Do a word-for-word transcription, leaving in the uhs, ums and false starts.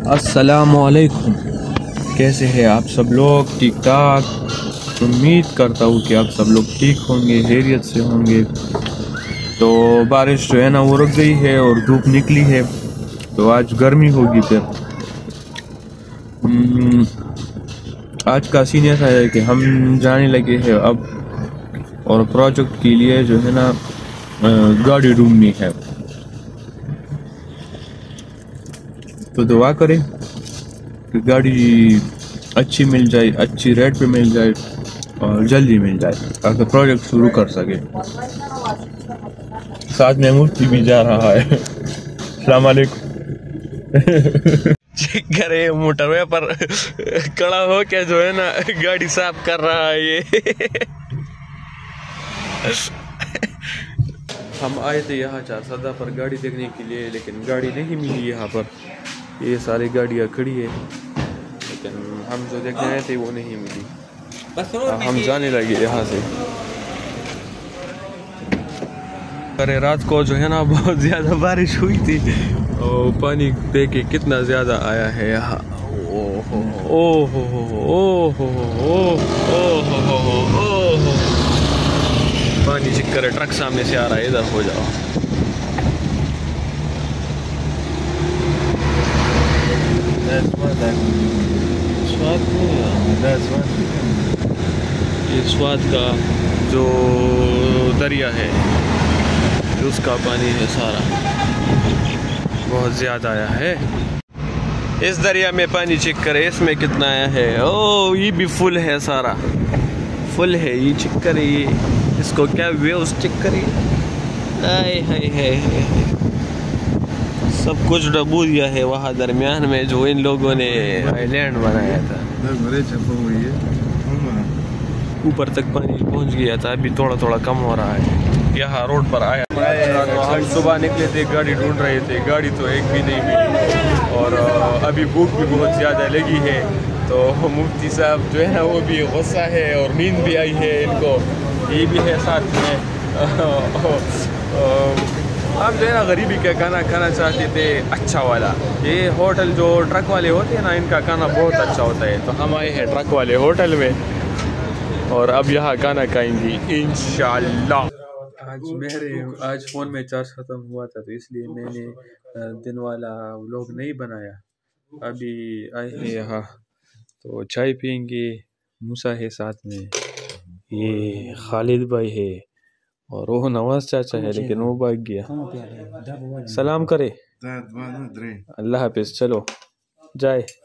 अस्सलामुअलैकुम, कैसे हैं आप सब लोग? ठीक ठाक। उम्मीद करता हूँ कि आप सब लोग ठीक होंगे, खैरियत से होंगे। तो बारिश जो है ना वो रुक गई है और धूप निकली है, तो आज गर्मी होगी। फिर आज का सीन ऐसा है कि हम जाने लगे हैं अब, और प्रोजेक्ट के लिए जो है ना गाड़ी ढूंढनी है। तो दुआ करें कि गाड़ी अच्छी मिल जाए, अच्छी रेट पे मिल जाए और जल्दी मिल जाए, ताकि प्रोजेक्ट शुरू कर सके। साथ में मुफ्ती भी जा रहा है। अस्सलाम वालेकुम। चेक करे मोटरवे पर खड़ा हो के जो है ना गाड़ी साफ कर रहा है ये। हम आए थे यहाँ चार सदा पर गाड़ी देखने के लिए, लेकिन गाड़ी नहीं मिली यहाँ पर। ये सारी गाड़ियाँ खड़ी है, लेकिन हम जो देखने आए थे वो नहीं मिली। अब हम जाने लगे यहाँ से। अरे रात को जो है ना बहुत ज़्यादा बारिश हुई थी और पानी देखे कितना ज़्यादा आया है यहाँ। ओहो ओहो ओहो ओहो ओहो, पानी चिक्कर है। ट्रक सामने से आ रहा है, इधर हो जाओ। ये स्वाद का जो दरिया है उसका पानी है सारा, बहुत ज़्यादा आया है। इस दरिया में पानी चेक करे, इसमें कितना आया है। ओ ये भी फुल है, सारा फुल है ये। चेक करे ये, इसको क्या वेव्स चेक करे। आए हाय हाय हाय, सब कुछ डबू दिया है वहाँ दरमियान में जो इन लोगों ने आइलैंड बनाया था। ऊपर तक पानी पहुँच गया था, अभी थोड़ा थोड़ा कम हो रहा है। यहाँ रोड पर आया तो हम सुबह निकले थे, गाड़ी ढूंढ रहे थे, गाड़ी तो एक भी नहीं मिली। और अभी भूख भी बहुत ज़्यादा लगी है, तो मुफ्ती साहब जो है ना वो भी गुस्सा है और नींद भी आई है इनको, ये भी है साथ में। हम जो है ना गरीबी का खाना खाना चाहते थे, अच्छा वाला। ये होटल जो ट्रक वाले होते हैं ना, इनका खाना बहुत अच्छा होता है। तो हम आए हैं ट्रक वाले होटल में और अब यहाँ खाना खाएंगे इंशाल्लाह। आज मेरे आज फ़ोन में चार्ज ख़त्म हुआ था, तो इसलिए मैंने दिन वाला व्लॉग नहीं बनाया। अभी आए हैं यहाँ तो चाय पियेंगे। मूसा है साथ में, ये खालिद भाई है और वो नवाज चाचा है, लेकिन वो भाग गया। सलाम करे, अल्लाह हाफिज़। चलो जाए।